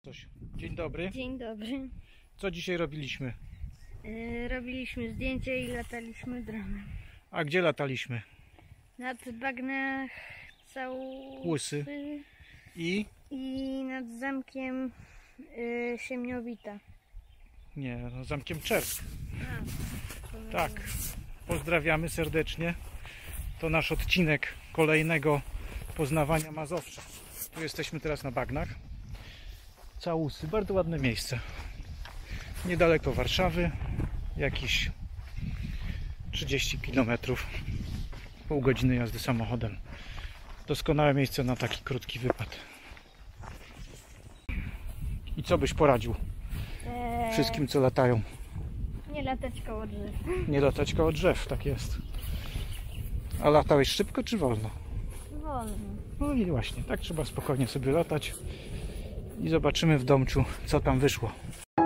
Dzień dobry. Dzień dobry. Co dzisiaj robiliśmy? Robiliśmy zdjęcia i lataliśmy dronem. A gdzie lataliśmy? Nad bagnach Całusy I? i nad zamkiem Siemniowita. Nie, no, zamkiem Czersk. A, Tak. Pozdrawiamy serdecznie. To nasz odcinek kolejnego poznawania Mazowsza. Tu jesteśmy teraz na bagnach Całusy. Bardzo ładne miejsce. Niedaleko Warszawy. Jakieś 30 km. Pół godziny jazdy samochodem. Doskonałe miejsce na taki krótki wypad. I co byś poradził wszystkim, co latają? Nie latać koło drzew. Nie latać koło drzew, tak jest. A latałeś szybko czy wolno? Wolno. No i właśnie, tak trzeba spokojnie sobie latać. I zobaczymy w domciu, co tam wyszło.